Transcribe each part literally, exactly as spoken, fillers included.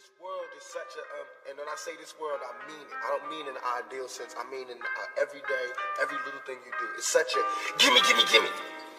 This world is such a, um, and when I say this world, I mean it. I don't mean in an ideal sense. I mean in uh, every day, every little thing you do. It's such a gimme, gimme, gimme.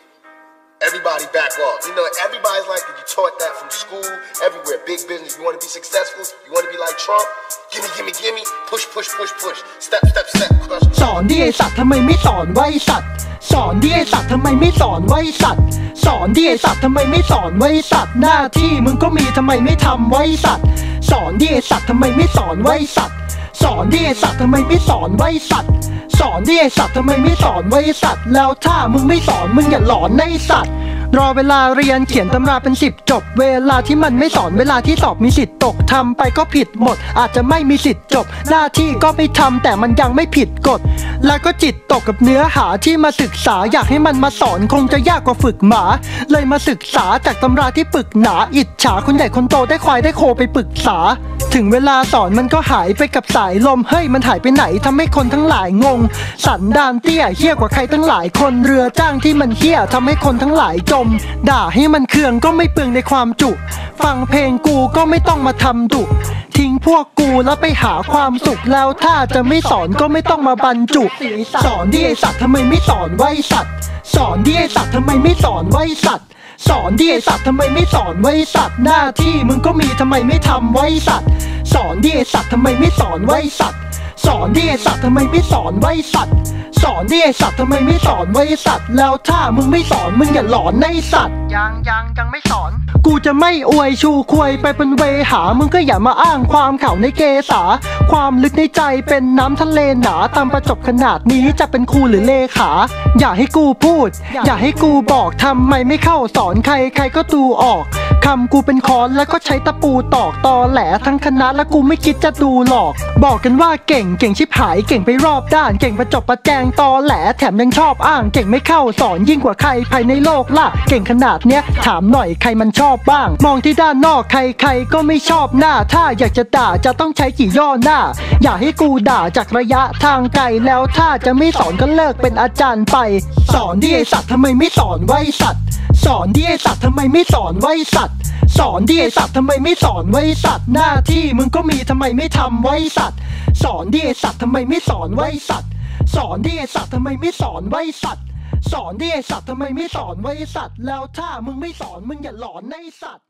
Everybody back off. You know, everybody's like that. You taught that from school, everywhere. Big business. You want to be successful? You want to be like Trump? Gimme, gimme, gimme. Push, push, push, push. Step, step, step. Crush. สอนดิไอสัตว์ทำไมไม่สอนไว้สัตว์สอนดิไอสัตว์ทำไมไม่สอนไว้สัตว์สอนดิไอสัตว์ทำไมไม่สอนไว้สัตว์หน้าที่มึงก็มีทำไมไม่ทำไว้สัตว์สอนดิไอสัตว์ทำไมไม่สอนไว้สัตว์สอนดิไอสัตว์ทำไมไม่สอนไว้สัตว์สอนดิไอสัตว์ทำไมไม่สอนไว้สัตว์แล้วถ้ามึงไม่สอนมึงอย่าหลอนในสัตว์รอเวลาเรียนเขียนตำราเป็นสิบจบเวลาที่มันไม่สอนเวลาที่สอบมีสิทธิ์ตกทำไปก็ผิดหมดอาจจะไม่มีสิทธิ์จบหน้าที่ก็ไม่ทำแต่มันยังไม่ผิดกฎแล้วก็จิตตกกับเนื้อหาที่มาศึกษาอยากให้มันมาสอนคงจะยากกว่าฝึกหมาเลยมาศึกษาจากตำราที่ปึกหนาอิจฉาคนใหญ่คนโตได้ควายได้โคไปปรึกษาถึงเวลาสอนมันก็หายไปกับสายลมเฮ้ยมันหายไปไหนทำให้คนทั้งหลายงงสันดานเตี้ยเหี้ยกว่าใครทั้งหลายคนเรือจ้างที่มันเหี้ยทำให้คนทั้งหลายจมด่าให้มันเคืองก็ไม่เปลืองในความจุฟังเพลงกูก็ไม่ต้องมาทำดุทิ้งพวกกูแล้วไปหาความสุขแล้วถ้าจะไม่สอนก็ไม่ต้องมาบรรจุสอนดิไอสัตว์ทำไมไม่สอนไว้สัตว์สอนดิไอสัตว์ทำไมไม่สอนไว้สัตว์สอนดิไอสัตว์ทำไมไม่สอนไว้สัตว์หน้าที่มึงก็มีทำไมไม่ทำไว้สัตว์สอนดิไอสัตว์ทำไมไม่สอนไว้สัตว์สอนดิไอสัตว์ทำไมไม่สอนไว้สัตว์สอนดิไอสัตว์ทำไมไม่สอนไว้สัตว์แล้วถ้ามึงไม่สอนมึงอย่าหลอนในสัตว์ยังยังยังไม่สอนกูจะไม่อวยชูควยไปเป็นเวหามึงก็อย่ามาอ้างความเข่าในเกษาความลึกในใจเป็นน้ำทะเลหนาตามประจบขนาดนี้จะเป็นครูหรือเลขาอย่าให้กูพูดอย่าให้กูบอกทำไมไม่เข้าสอนใครใครก็ดูออกคำกูเป็นค้อนแล้วก็ใช้ตะปูตอกตอแหลทั้งคณะแล้วกูไม่คิดจะดูหรอกบอกกันว่าเก่งเก่งชิบหายเก่งไปรอบด้านเก่งประจบประแจงตอแหลแถมยังชอบอ้างเก่งไม่เข้าสอนยิ่งกว่าใครภายในโลกล่ะเก่งขนาดเนี้ยถามหน่อยใครมันชอบบ้างมองที่ด้านนอกใครใครก็ไม่ชอบหน้าถ้าอยากจะด่าจะต้องใช้กี่ย่อหน้าอย่าให้กูด่าจากระยะทางไกลแล้วถ้าจะไม่สอนก็เลิกเป็นอาจารย์ไปสอนดิไอสัตว์ทำไมไม่สอนไว้สัตว์สอนดิไอสัตว์ทำไมไม่สอนไว้สัตว์สอนดิไอสัตว์ทำไมไม่สอนไว้สัตว์หน้าที่มึงก็มีทำไมไม่ทำไว้สัตว์สอนดิไอสัตว์ทำไมไม่สอนไว้สัตว์สอนดิไอสัตว์ทำไมไม่สอนไว้สัตว์สอนดิไอสัตว์ทำไมไม่สอนไว้สัตว์แล้วถ้ามึงไม่สอนมึงอย่าหลอนในสัตว์